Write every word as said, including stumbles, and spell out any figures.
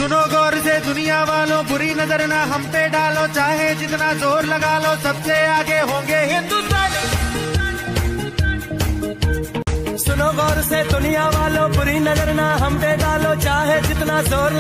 सुनो गौर से दुनिया वालों, बुरी नजर ना हम पे डालो, चाहे जितना जोर लगा लो सबसे आगे होंगे हिंदुस्तानी। सुनो गौर से दुनिया वालों, बुरी नजर ना हम पे डालो, चाहे जितना जोर